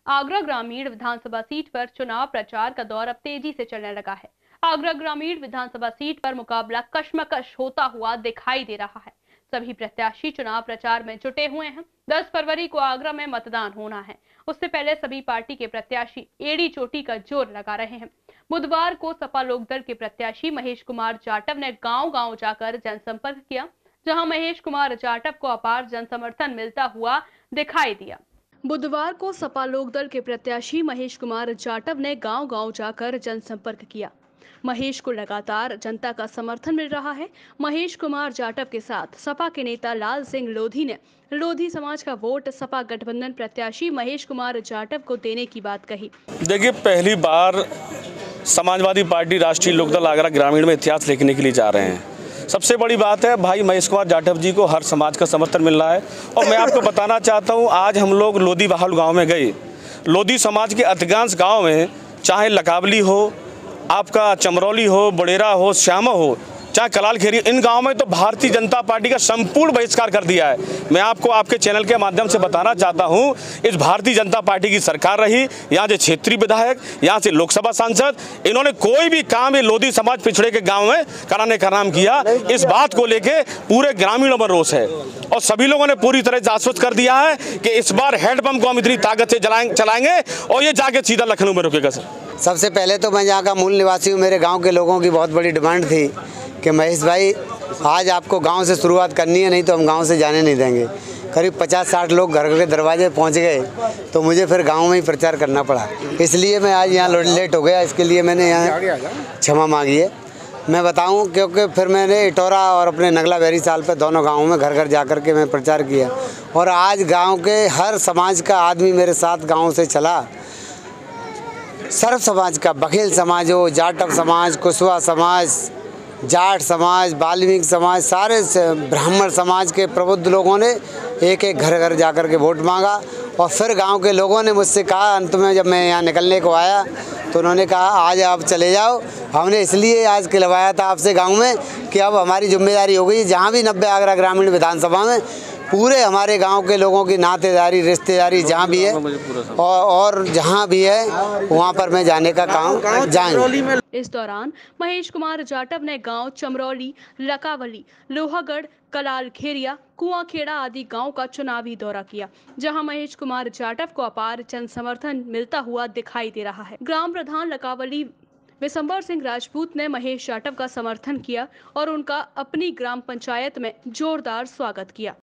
आगरा ग्रामीण विधानसभा सीट पर चुनाव प्रचार का दौर अब तेजी से चलने लगा है। आगरा ग्रामीण विधानसभा सीट पर मुकाबला कशमकश होता हुआ दिखाई दे रहा है। सभी प्रत्याशी चुनाव प्रचार में जुटे हुए हैं। 10 फरवरी को आगरा में मतदान होना है। उससे पहले सभी पार्टी के प्रत्याशी एड़ी चोटी का जोर लगा रहे हैं। बुधवार को सपा लोकदल के प्रत्याशी महेश कुमार जाटव ने गांव-गांव जाकर जनसंपर्क किया, जहां महेश कुमार जाटव को अपार जनसमर्थन मिलता हुआ दिखाई दिया। बुधवार को सपा लोकदल के प्रत्याशी महेश कुमार जाटव ने गांव-गांव जाकर जनसंपर्क किया। महेश को लगातार जनता का समर्थन मिल रहा है। महेश कुमार जाटव के साथ सपा के नेता लाल सिंह लोधी ने लोधी समाज का वोट सपा गठबंधन प्रत्याशी महेश कुमार जाटव को देने की बात कही। देखिए, पहली बार समाजवादी पार्टी राष्ट्रीय लोकदल आगरा ग्रामीण में इतिहास लिखने के लिए जा रहे हैं। सबसे बड़ी बात है, भाई महेश कुमार जाटव जी को हर समाज का समर्थन मिल रहा है। और मैं आपको बताना चाहता हूं, आज हम लोग लोधी बहाल गांव में गए। लोधी समाज के अधिकांश गांव में, चाहे लकावली हो, आपका चमरौली हो, बड़ेरा हो, श्यामा हो, चाहे कलाल खेरी, इन गांव में तो भारतीय जनता पार्टी का संपूर्ण बहिष्कार कर दिया है। मैं आपको आपके चैनल के माध्यम से बताना चाहता हूं, इस भारतीय जनता पार्टी की सरकार रही, यहाँ से क्षेत्रीय विधायक, यहाँ से लोकसभा सांसद, इन्होंने कोई भी काम ये लोधी समाज पिछड़े के गांव में कराने का नाम किया। इस बात को लेके पूरे ग्रामीणों में रोष है और सभी लोगों ने पूरी तरह से आश्वस्त कर दिया है कि इस बार हैंडपंप को हम इतनी ताकत से चलाएंगे और ये जाके सीधा लखनऊ में रुकेगा। सर, सबसे पहले तो मैं यहाँ का मूल निवासी हूँ। मेरे गांव के लोगों की बहुत बड़ी डिमांड थी कि महेश भाई, आज आपको गांव से शुरुआत करनी है, नहीं तो हम गांव से जाने नहीं देंगे। करीब 50-60 लोग घर के दरवाजे पहुंच गए, तो मुझे फिर गांव में ही प्रचार करना पड़ा। इसलिए मैं आज यहाँ लेट हो गया। इसके लिए मैंने यहाँ क्षमा मांगी है। मैं बताऊं, क्योंकि फिर मैंने इटौरा और अपने नगला बेरी साल पे दोनों गाँवों में घर घर जा कर के मैं प्रचार किया और आज गाँव के हर समाज का आदमी मेरे साथ गाँव से चला। सर्व समाज का, बघेल समाज हो, जाटव समाज, कुशवा समाज, जाट समाज, वाल्मीकि समाज, सारे ब्राह्मण समाज के प्रबुद्ध लोगों ने एक एक घर घर जाकर के वोट मांगा। और फिर गांव के लोगों ने मुझसे कहा, अंत में जब मैं यहाँ निकलने को आया तो उन्होंने कहा आज आप चले जाओ। हमने इसलिए आज खिलवाया था आपसे गांव में कि अब हमारी जिम्मेदारी हो गई, जहाँ भी 90 आगरा ग्रामीण विधानसभा में पूरे हमारे गांव के लोगों की नातेदारी, रिश्तेदारी जहाँ भी है और जहाँ भी है वहाँ पर मैं जाने का काम जाएंगे। इस दौरान महेश कुमार जाटव ने गांव चमरौली, लकावली, लोहागढ़, कलाल खेरिया, कुआंखेड़ा आदि गांव का चुनावी दौरा किया, जहां महेश कुमार जाटव को अपार जन समर्थन मिलता हुआ दिखाई दे रहा है। ग्राम प्रधान लकावली विशंबर सिंह राजपूत ने महेश जाटव का समर्थन किया और उनका अपनी ग्राम पंचायत में जोरदार स्वागत किया।